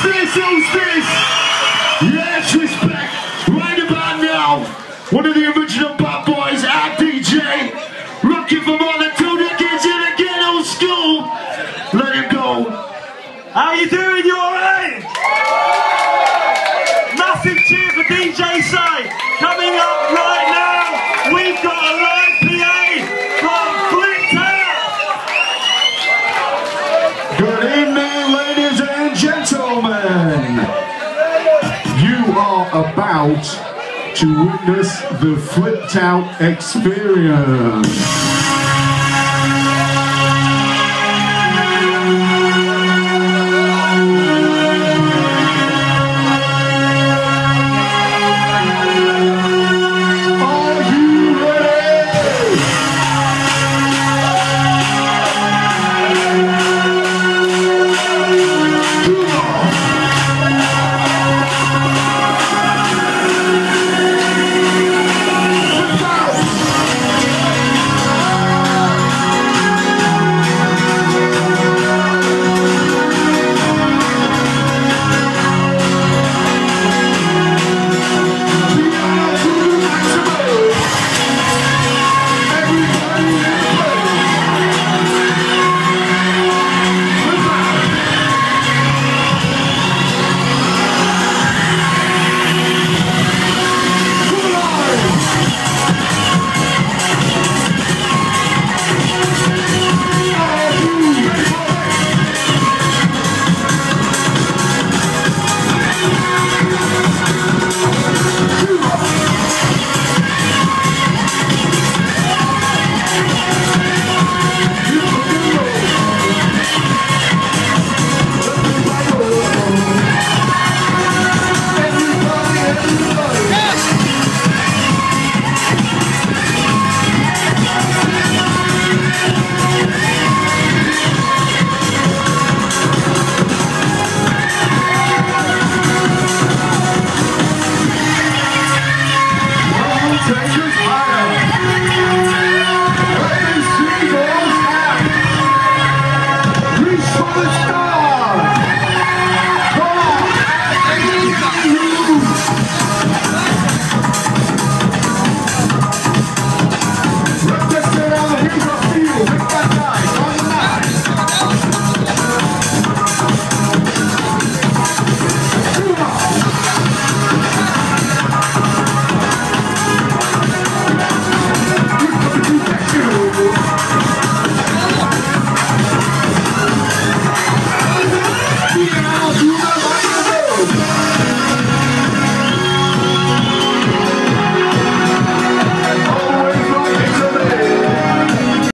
Who's this? Yes, respect. Right about now, one of the original bad boys, our DJ, rocking for more than 2 decades in again, old school. Let him go. How you doing? You alright? Massive cheer for DJ Say. Coming up right now, we've got a live PA from Flipped Out. Good evening, ladies and gentlemen. You are about to witness the Flipped Out experience.